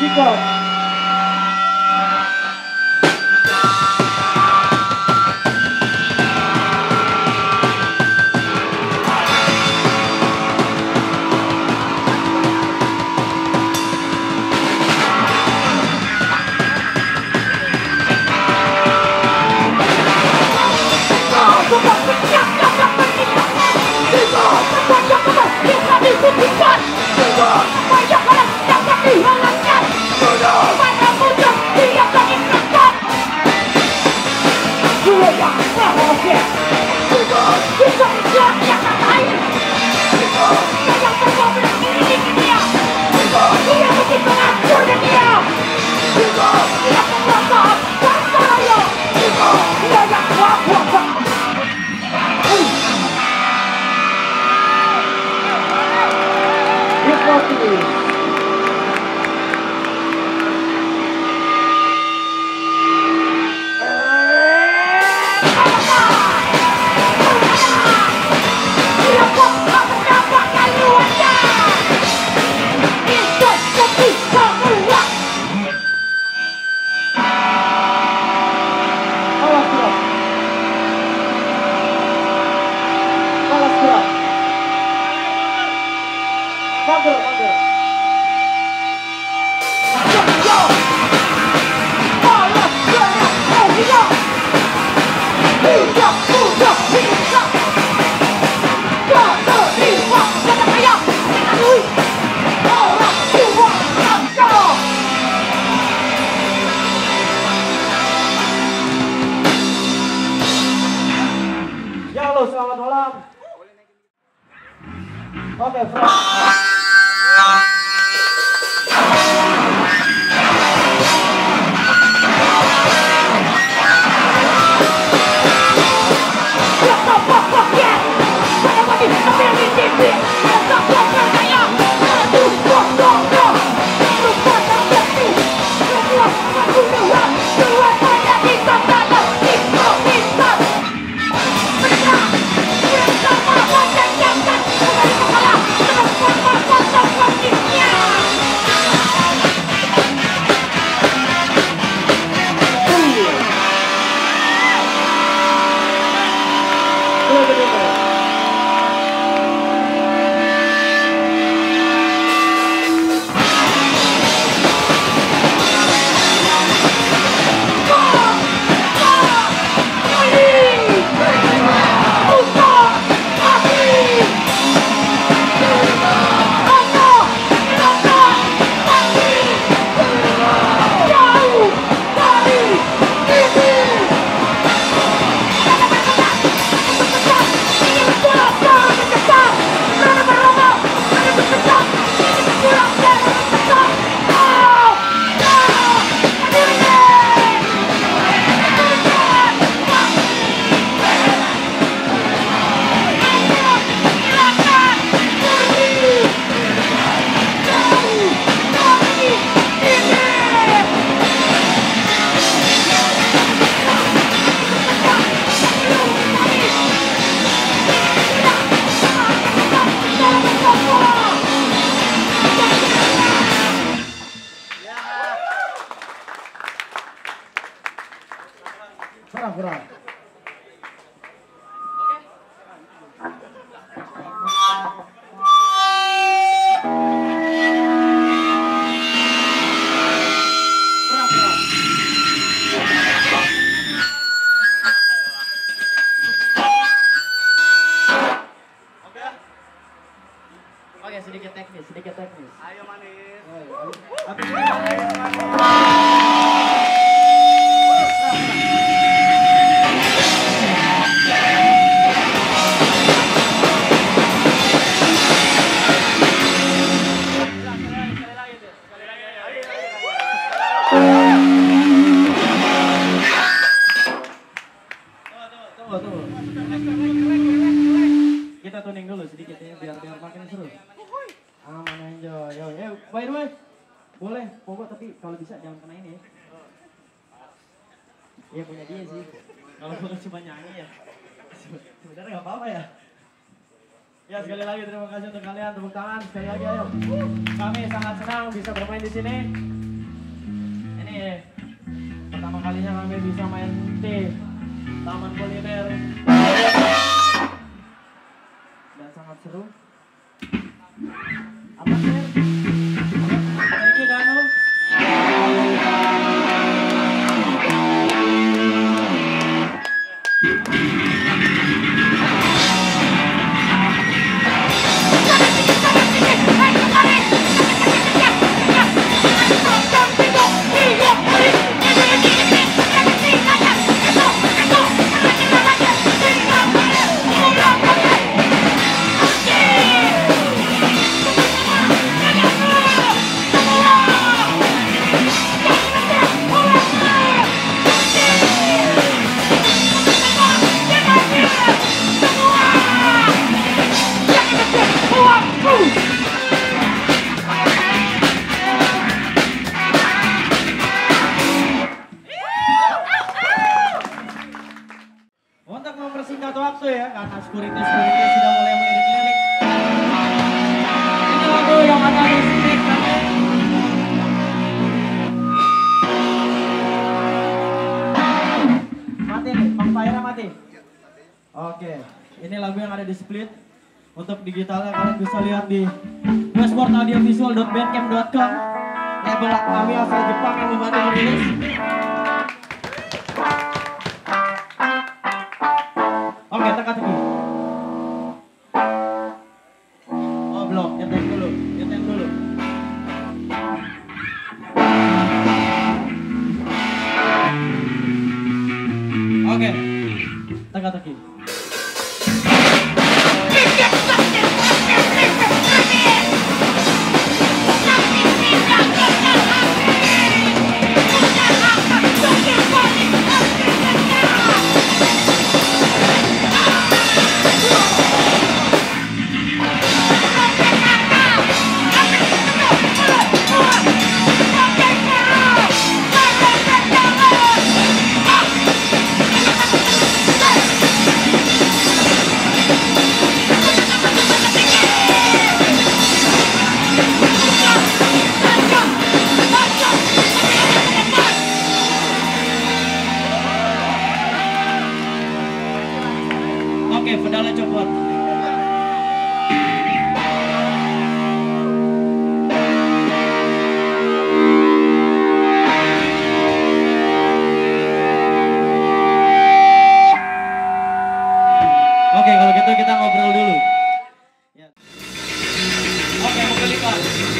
Sikap. Selamat malam. Oke, sedikit teknis. Ayo manis. Kita tuning dulu sedikit ya biar makin seru. Aman enjoy. Yo, by the way, boleh pokok tapi kalau bisa jangan kena ini ya. Iya punya dia sih. Kalau bukan cuma nyanyi ya. Sebenarnya nggak apa-apa ya. Ya sekali lagi terima kasih untuk kalian, tepuk tangan sekali lagi ayo. Kami sangat senang bisa bermain di sini. nih. Pertama kalinya kami bisa main di Taman Kuliner. Dan sangat seru. Apa sih? Thank you Danu. Untuk mempersingkat waktu ya, karena security sudah mulai melirik-lirik. Ini lagu yang ada di skrip kami. Mati nih, Vampire mati. Oke, ini lagu yang ada di split. Untuk digitalnya kalian bisa lihat di westportaudiovisual.bandcamp.com. Label kami asal Jepang yang membantu merilis. Oke, teka-teki. Oh belum, nyetem dulu. Oke, teka-teki. Oke, pedalnya copot. Oke, kalau gitu kita ngobrol dulu. Ya. Oke, mau kelipat.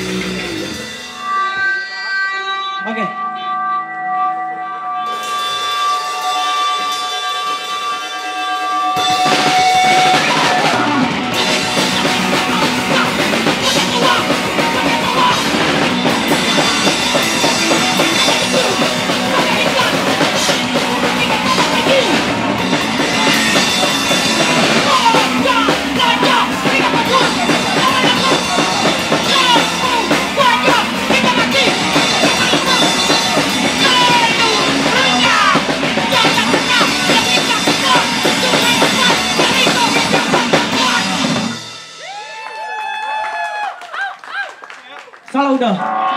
Oke. Salah udah.